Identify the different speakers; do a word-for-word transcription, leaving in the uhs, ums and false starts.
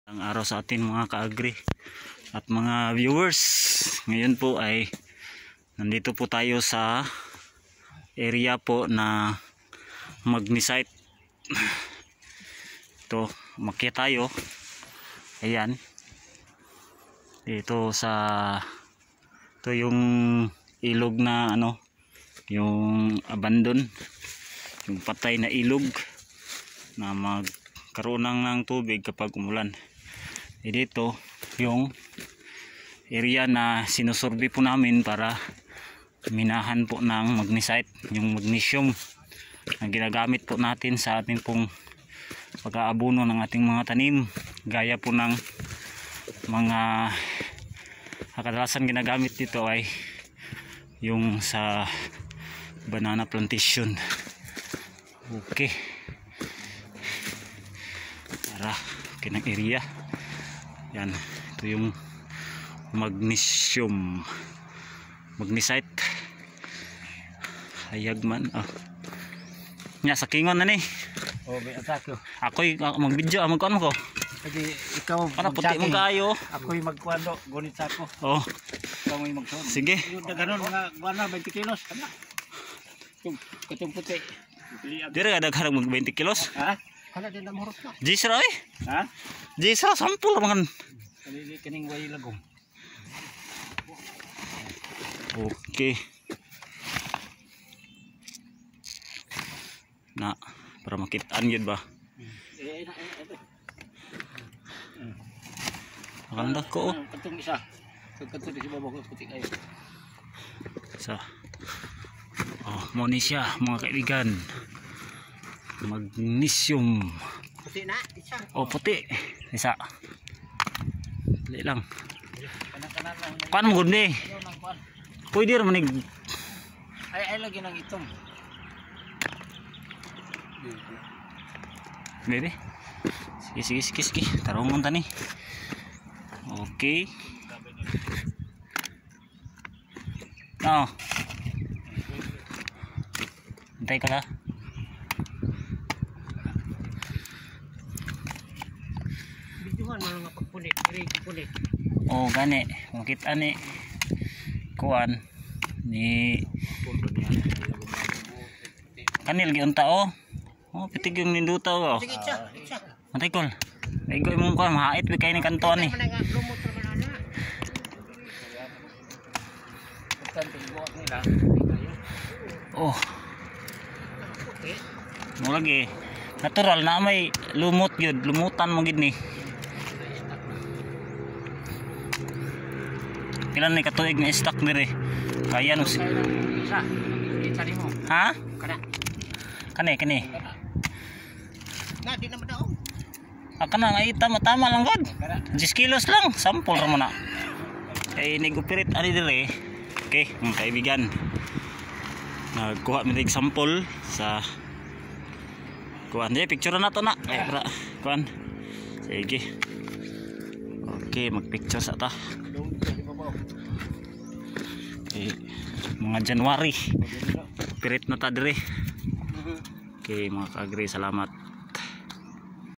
Speaker 1: Ang araw sa atin mga ka-agri at mga viewers. Ngayon po ay nandito po tayo sa area po na magnesite. Ito, umakyat tayo. Ayan. Dito sa ito yung ilog na ano, yung abandon, yung patay na ilog na magkaroon ng tubig kapag umulan. E dito yung area na sinusurvey po namin para minahan po ng magnesite, yung magnesium na ginagamit po natin sa ating pong pag-aabuno ng ating mga tanim, gaya po ng mga kadalasan ginagamit dito ay yung sa banana plantation. Okay, para kinang area yan, ito yung magnesium magnesite hayag man ah. Nya sa kingon na ni
Speaker 2: oh, may atako
Speaker 1: ako'y mag-video magkuhan mo ko
Speaker 2: kasi ikaw
Speaker 1: para puti mo kayo,
Speaker 2: ako'y magkuando gunit sa ako
Speaker 1: oh
Speaker 2: ikaw may magsuot
Speaker 1: sige
Speaker 2: yung ganon mga guana twenty kilos kana yung katong puti
Speaker 1: dire ada karang mag twenty kilos
Speaker 2: ha kana din na morot na
Speaker 1: jisra eh
Speaker 2: ha
Speaker 1: jisra sampul man
Speaker 2: kanili kaning way lagom.
Speaker 1: Okay na para makitaan yun ba
Speaker 2: Eh, na, eh, ito.
Speaker 1: maganda ko oh.
Speaker 2: Katong isa. Katong isa babaw ko puti kayo.
Speaker 1: So, oh, mo ni siya mga kaibigan. Magnesium.
Speaker 2: Puti na, isa.
Speaker 1: Oh, puti. Isa. Dali lang.
Speaker 2: Kanan-kanan lang.
Speaker 1: Kuan mo gud ni.
Speaker 2: Ano nang kuan?
Speaker 1: Pwede ra manig.
Speaker 2: Ay ay lagi nang itong.
Speaker 1: Bebe. Sige sige sige sige. Tarungon ta ni. Okay. Oh. Antay ka la.
Speaker 2: Biduhan mo nga pagpunit, diri punit.
Speaker 1: Oh, gani. Makita ni kuan ni kanil giunta oh. Oh, pitig yung ninduta oh.
Speaker 2: Sige, isa, isa.
Speaker 1: Matay kol. Igo imong kuan mahait bi kay ni kanton ni.
Speaker 2: Lumot naman ana. Bukan tingbuat nila.
Speaker 1: Oh,
Speaker 2: Okay.
Speaker 1: mo lagi. Natural na may lumot gyud, lumutan mo gid ni. Kailan ni katuig na stock dire. Kaya no si.
Speaker 2: Isa. Isa mo.
Speaker 1: Ha?
Speaker 2: Kana.
Speaker 1: Kani kani.
Speaker 2: Na di naman daw.
Speaker 1: Aka na nga tama tama lang god.
Speaker 2: Kana.
Speaker 1: ten kilos lang, sample ra mo na. Kay nigupirit ani dire. Okay, mga kaibigan. Nagkuha mi dig sample sa kuan di picture na to na. Ay para kuan. Sige. Okay, mag-picture sa ta. Okay, mga January. Pirit na ta dire. Okay, mga ka-agri, salamat.